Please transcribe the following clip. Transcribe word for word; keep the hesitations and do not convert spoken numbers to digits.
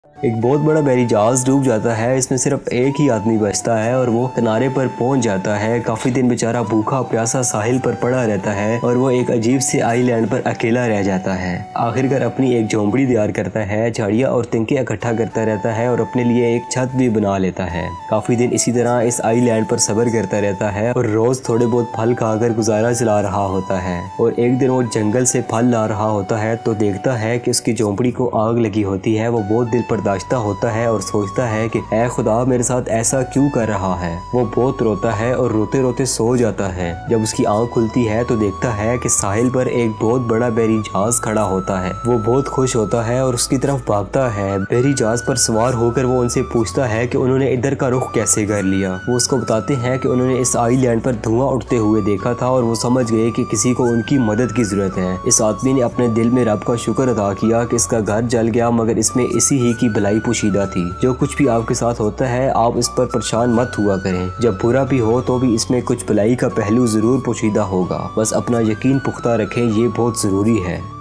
एक बहुत बड़ा बहरी जहाज डूब जाता है। इसमें सिर्फ एक ही आदमी बचता है और वो किनारे पर पहुंच जाता है। काफी दिन बेचारा भूखा प्यासा साहिल पर पड़ा रहता है और वो एक अजीब से आइलैंड पर अकेला रह जाता है। आखिरकार अपनी एक झोंपड़ी तैयार करता है, झाड़ियाँ और तिनके इकट्ठा करता रहता है और अपने लिए एक छत भी बना लेता है। काफी दिन इसी तरह इस आइलैंड पर सब्र करता रहता है और रोज थोड़े बहुत फल खाकर गुजारा चला रहा होता है। और एक दिन वो जंगल से फल ला रहा होता है तो देखता है कि उसकी झोंपड़ी को आग लगी होती है। वो बहुत दिल पर होता है और सोचता है कि ऐ खुदा मेरे साथ ऐसा क्यों कर रहा है। वो बहुत रोता है और रोते रोते सो जाता है। जब उसकी आंख खुलती है तो देखता है कि साहिल पर एक बहुत बड़ा बहरी जहाज खड़ा होता है। वो बहुत खुश होता है और उसकी तरफ भागता है। बहरी जहाज पर सवार होकर वो उनसे पूछता है कि उन्होंने इधर का रुख कैसे कर लिया। वो उसको बताते हैं कि उन्होंने इस आइलैंड पर धुआं उठते हुए देखा था और वो समझ गए कि किसी को उनकी मदद की जरूरत है। इस आदमी ने अपने दिल में रब का शुक्र अदा किया कि इसका घर जल गया, मगर इसमें इसी ही की भलाई पोशीदा थी। जो कुछ भी आपके साथ होता है आप इस पर परेशान मत हुआ करें। जब बुरा भी हो तो भी इसमें कुछ भलाई का पहलू जरूर पोशीदा होगा। बस अपना यकीन पुख्ता रखें, ये बहुत जरूरी है।